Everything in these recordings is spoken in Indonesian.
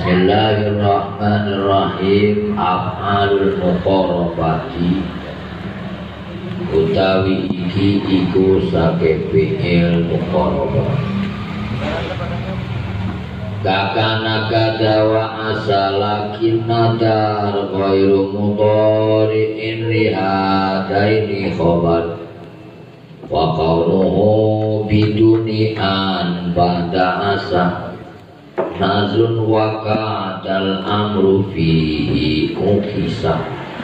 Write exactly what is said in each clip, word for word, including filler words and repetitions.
Bismillahirrahmanirrahim. Af'alul muqarrabati utawi iki iku saking fi'il muqarrabah. Kakana kadawa asalakin nadar ghairu mudhari'in lihadaini khobar wa qawluhu biduni an ba'da asa nazrun wa kadal amru fihi ukisa.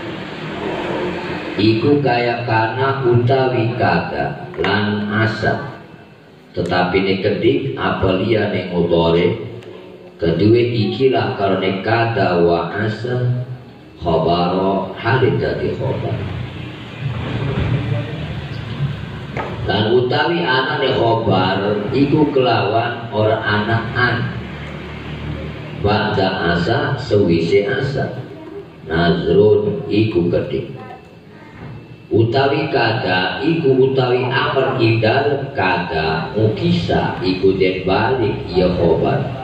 Iku kaya kana utawi kada lan asa, tetapi ini kedik apa liyane mudhari kedua ikilah karena kada wa asa khabaro halid dadi khabar. Dan utawi anane khabar iku kelawan ora anak an ba'da asa sewise asa nazrun iku kedik. Utawi kada iku utawi amr idal kada mukisa iku den balik ya khabar.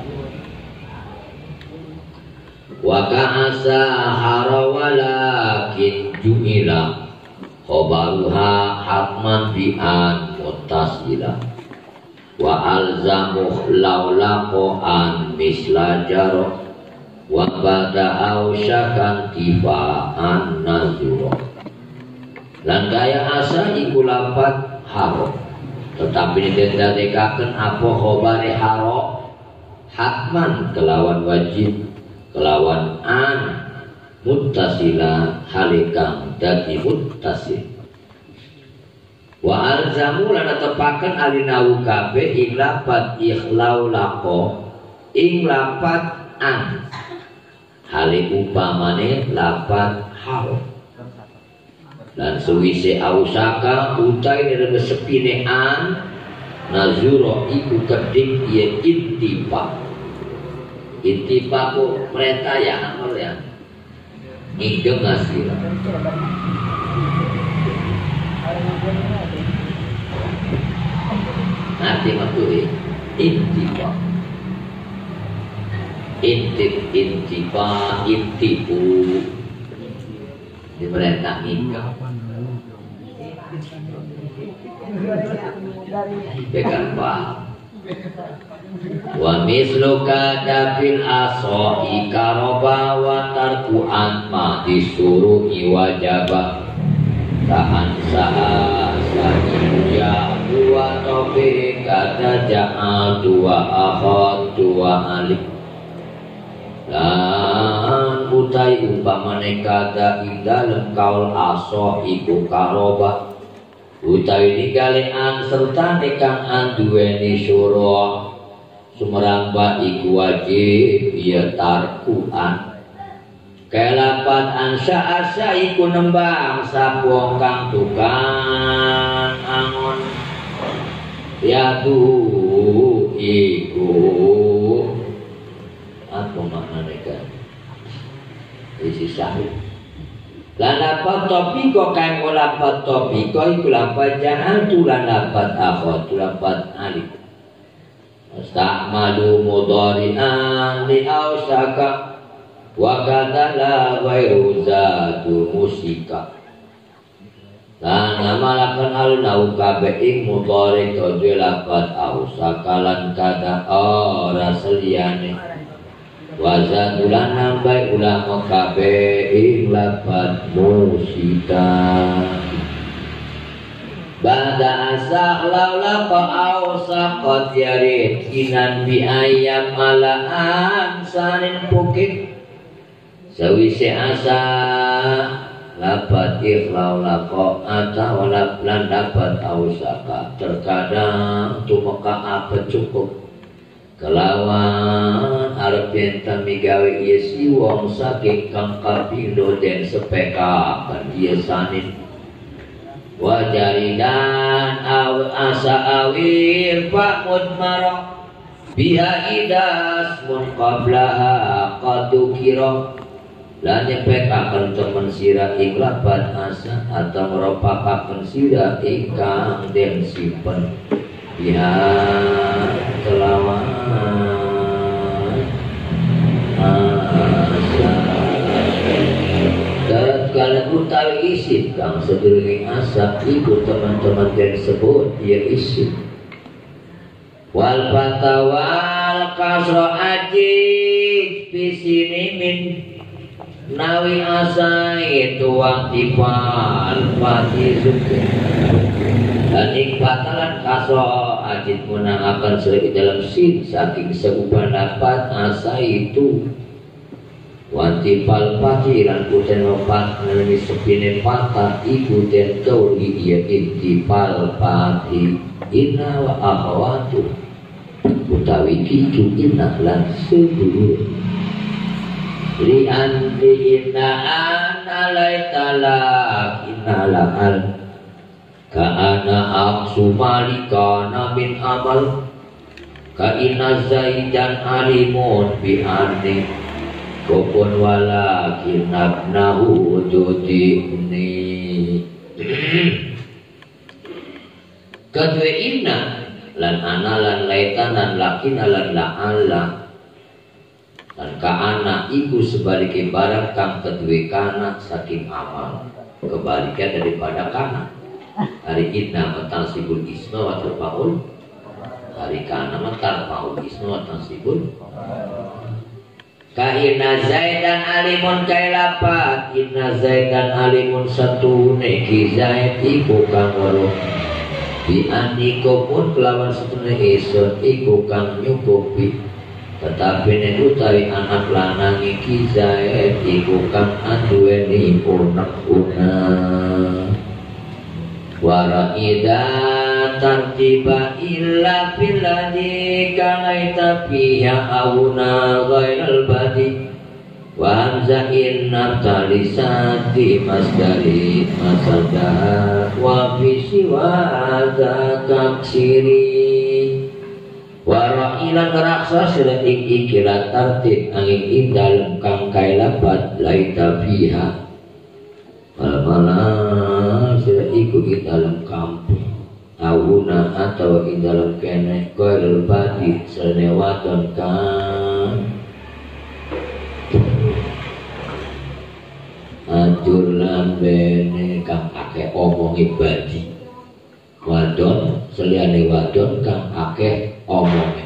Wa ka'asa harawalakin ju'ila khobaruha hatman bi'an mutasila wa alzamuh laulako an misla jaro wa bada'au syakan tiba'an nazuro. Lan gaya asa iku lapat haro, tetapi didadekaken apa khobare haro hatman kelawan wajib kelawan an muttasila halikang dadi muttasil. Wa alzamu lan tepaken alinawu kabeh ing lapat ikhlau laqo ing lapat an hale upamane lapat haro. Dan suwise ausaka utai nere sepine an nazuro iku kedik ye intipa. Intipa ku mereka ya amal ya ngidem hasil. Nanti maturi intipa intip intipa intipu di mereka ngidem pegang paham. Wa misluka dafil aso ikaroba wa tarku'an ma disuruh iwajaba ta'an sa'a sa'iyya wa tobi kata ja'al dua akhot dua alif lan utai umpamane kata indalem kaul aso iku karoba utawi ninggalan serta nekang anduweni syura sumeramba iku wajib ya tarkuan. Kelapat ansa asa iku nembang sapa kang tukang angon yatu iku apa maknane kan isi sahih. Lan lapat topiko kain lapat topiko iku lapat jangan tu lan lapat akhot tu lapat alif astamalu mudhari'an li ausaka wa kadala ghairu zatu musika. Lan ngamalaken alnau kabeh ing mudhari kedue lapat ausaka lan kada ora seliyane wazadulan nambai ulama kabeh ing lapat musika. Bada asa laula qa'ausa qad yarid kinan bi ayam malaan sanin bukit sawise asa lapat ikhlau laqo atau lan dapat ausaka terkadang tumeka apa cukup kelawan arep enten migawe ieu si wong saking kang kapindo den sepekaken ieu sanin wajaridan aw asa awir fa mudmara biha idas mun qablaha qadukira lan nyepekaken temen sira ing lapat asa atau meropakaken sira ingkang den simpen biha kelawan asa tatkala utawi isim kang sedurunge asap iku teman-teman tersebut ya isim wal fatawal kasra ajik bisini min nawi asa itu waktipal pati suke dan batalan kasro ajit menangakan selagi dalam sin saking seguban dapat asa itu wantipal pati lan kuten opat nalami sepine patah ikutin kauli iya intipal pati inna wa akhawatu utawi kicu inna lan sedulur lian di inna analai talak inna la'al ka'ana aksu malikana min amal ka'ina zaidan alimun bi'ani kopun walakin abnahu dudibni kedua inna lan ana lan laitan lan lakina lan la'ala dan ka'ana iku sebaliknya barang kang kedua kana saking amal kebalikan daripada kana hari inna matansibul isma wa tarfaul hari kana matarfaul isma wa tansibul ka inna zaidan alimun kailapat inna zaidan alimun satu neki zaid iku kang waruh bi andiko pun kelawan setune isun iku kang nyukupi tetapi nek utawi anak lanang iki zaid iku kang anduweni unek-unek wara ida tartiba illa billadhi kalaita fiha awna ghairal badi wa hamza inna talisati masdari masada wa fi siwa kaksiri wara ilan raksa seletik ikilat tartib angin indal kang kailapat laita fiha malah sudah ikut di dalam kampung awuna atau di dalam kene koil badi senewaton kan atur lambene kang akeh omongi badi wadon seliane wadon kang akeh omongi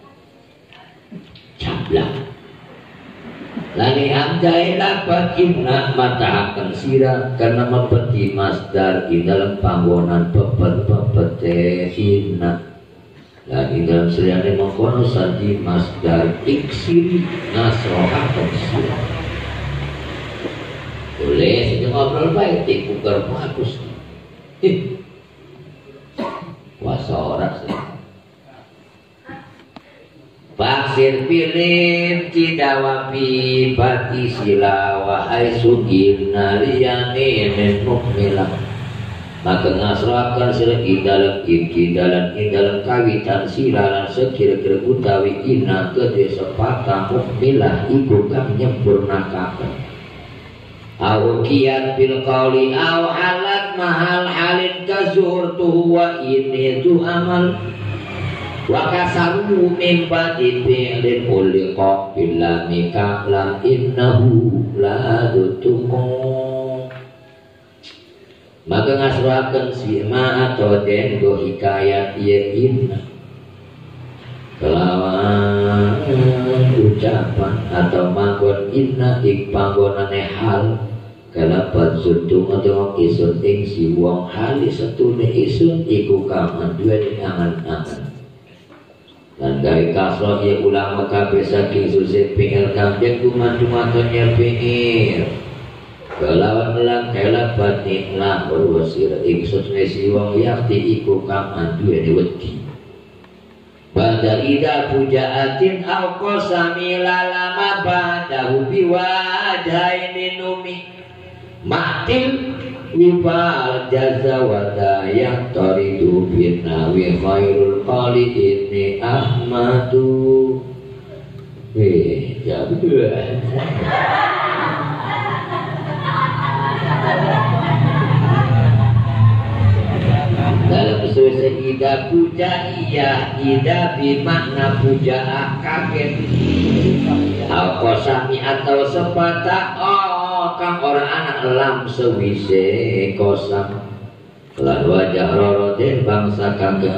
cablak lani amjai lapat inna mata akan sirah karena mempeti masdar di dalam panggonan pepet-pepet inna dan di dalam seliane mengkono sadi masdar iksiri nasroh akan sirah boleh saja ngobrol baik dikukar bagus kuasa orang sih Pasir pilih tidak wapi bati sila wahai sugin naliyane mukmilah maka ngasrakan sila indalam iki dalam indalam kawitan sila lan sekira-kira utawi ina ke sepatah mukmilah iku kang nyempurnakaken aw kiat bil qauli aw halat mahal halin kazurtu wa ini tu amal wakasaru mimpa dipilih oleh kok bila mika la innahu la dutumu maka ngasrakan sima atau dendo hikayat ya inna kelawan ucapan atau manggon inna ik panggonane hal kalapat suntung atau isun ing si wong hali setune isun iku kaman duwe angan-angan dan dari kasroh ya ulama kabeh saking susah pingil kabeh kumandu-mandu nyerpingir kelawan melang kelak batin lah berwasir iksud nesi wong yakti iku kaman duwe wedi pada ida pujaatin au qasami lalama badahu biwajhaini numi matil wifal jaza wada yang toridu binawi khairul qali ini ahmadu eh jawab dalam sesuai ida puja iya ida bimakna puja kaget al-qasami atau sepatah oh kang orang anak lam sewise kosam lan wajah roroden bangsa kaget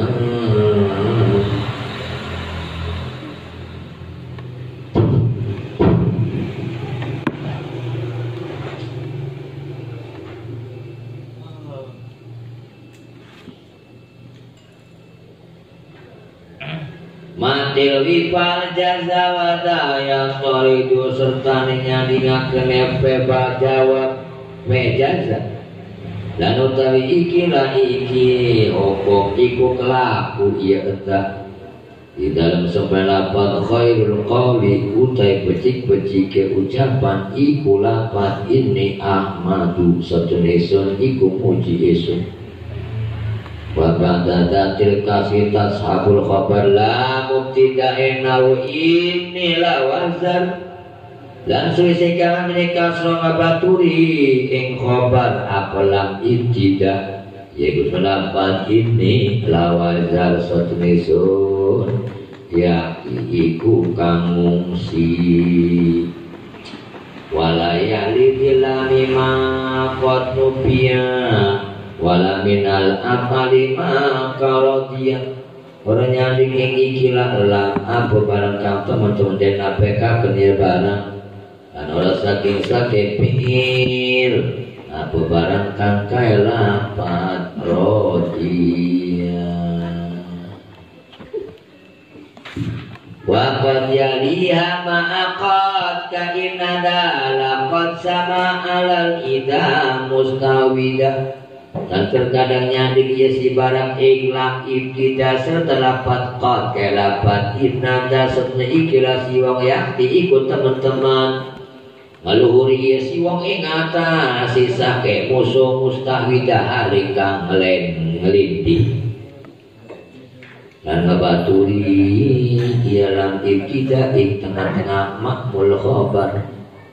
matil wifal jaza wadaya toridu serta nyandingakeun epe jawab mejaza lan utawi iki la iki okok iku kelaku iya eta di dalam sepelapat khairul qawli utai becik-becike ucapan iku lapat ini ahmadu satunesun iku muji esun Wabanda datil kasih tashabul khabar la mubtida'in naw inilah wazar dan suwise kang menika sira baturi ing khabar apalam ibtida yaiku pendapat ini lawazar satunisun ya iku kang ngungsi walayali dilami ma qad nubiya wala minal afali ma qaradiya orang nyanding ing ikilah lah apa barang kang teman-teman den apeka kenir barang lan ora saking sake pingil apa barang kang kae lapat rodiya wa qad yaliha ma'aqad ka inada laqad sama alal ida mustawida dan terkadang nyandik ya si barang iklam ibtidah setelah patqat kelapat ibnada setelah ikilah si wong yakti ikut teman-teman ngaluhuri ya si wong ingata sisa ke musuh mustahwidah halikang ngelen ngelintih dan ngebaturi ialam ibtidah ing tengah-tengah makmul khobar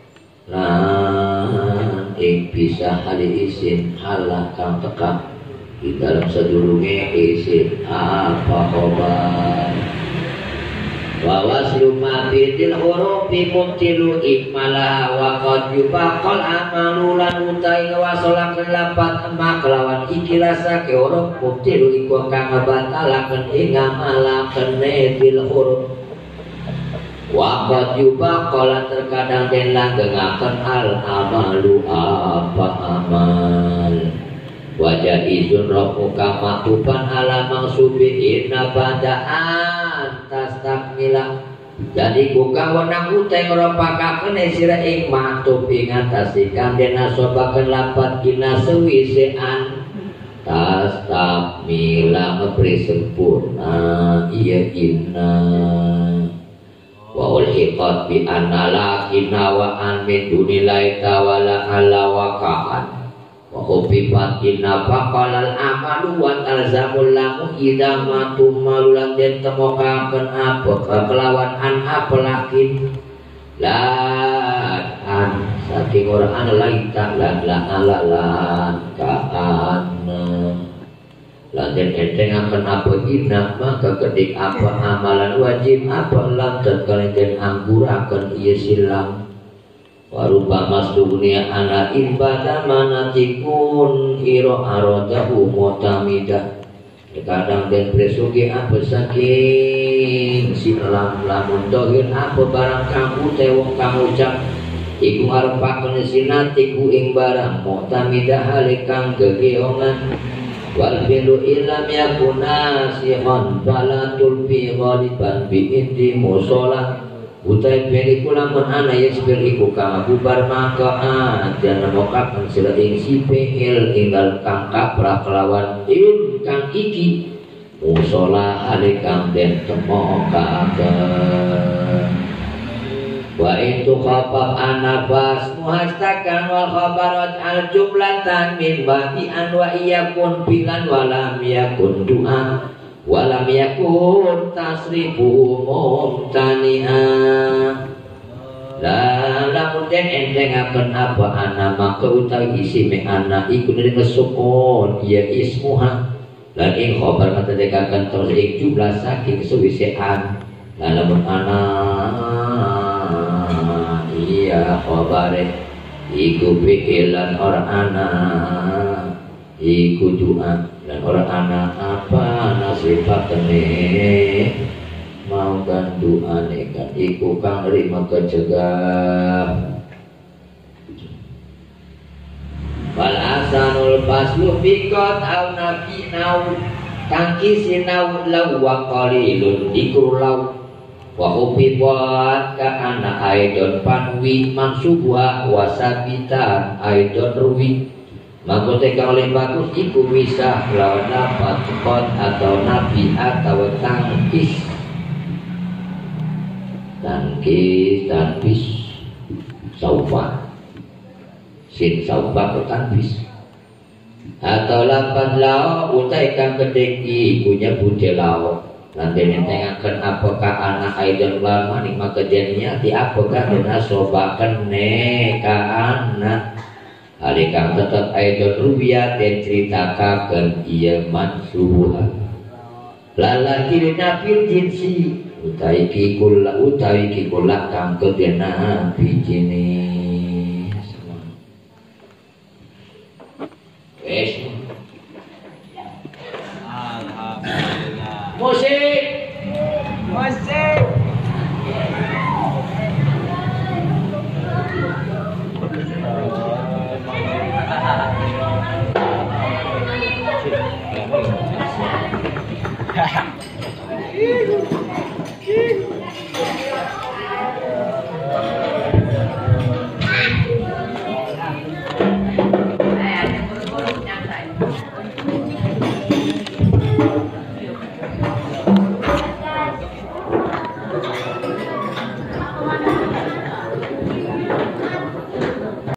lan ing bisa hari isin halah kang tekak di dalam sedurunge isin apa khobar wa waslu ma fitil hurufi mubtilu ikmala wa qad yubaqal amalu lan utai wasolaken lapat emak kelawan ikilasa ke huruf mubtilu iku kang ngebatalaken ing amalaken fil huruf Wakat juga kola terkadang den langgengaken al amalu apa amal wajah izun rohmuka maktuban ala mangsubi inna badaan tas takmila jadi buka wenang uteng ropakaken sira ing maktub ing atasikan den asobaken lapat kina sewisean tas takmila ngepri sempurna iya inna wa ulhiqat bi anna lakina wa an min dunillahi ta'ala ala waqa'an wa hubbibat inna faqalal amalu wa talzamul lamu idha matum malulan den temokaken apa kelawan an apa lakin lan an saking Quran laita lan la ala lan ka'an lan den enteng akan apa inna maka kedik apa amalan wajib apa lam tatkala den angguraken ieu silam waruba mas dunia ana ibadah manatikun iro aradahu mutamida kadang den presugi apa saking silam lamun dohir apa barang kamu tewong kamu ucap iku arepaken sinatiku ing barang mutamida halikang gegeongan wal fi'lu illam yakuna sihan fala tulfi ghaliban bi indi musola utai fi'li kulamun ana yasbir iku kang bubar maka ajan mokaken sira ing si fi'il inggal kang kaprah kelawan il kang iki musola ale kang den temokaken wa itu khabab anabas muhastakan wal khabarat al jumlatan min ba'di an wa iyakun bilan walam yakun du'a walam yakun tasrifu mumtani'a la lamun den entengaken apa ana maka utawi isi me ana iku dari kesukun ya ismuha lan ing khabar matedekaken terus ing jumlah saking suwisean lan lamun ana iya khabare iku fi'lan ora ana iku doa dan ora ana apa nasifatene mau kan doane kan iku kang rima kecegah. Wal asanul faslu fikot au nabi nau kangki sinau lau wa qalilun iku lau wa ubibot ka ana aidon panwi mansubuha wa sabitan aidon ruwi makote kang oleh bagus iku bisa lawan dapat kot atau nabi atau tangkis tangkis tangkis saufa sin saufa ke tangkis atau lapan lau utai kang kedeki punya bude lau nanti nentengakan apakah anak aidon lan manik maka jadinya di apakah dena sobakan ne ka anak hari kang tetap aidon rubiat dan ceritakan iya mansubuhan lalaki nafil jinsi utai kikulah utai kikulah kang kedena bijini wes alhamdulillah musik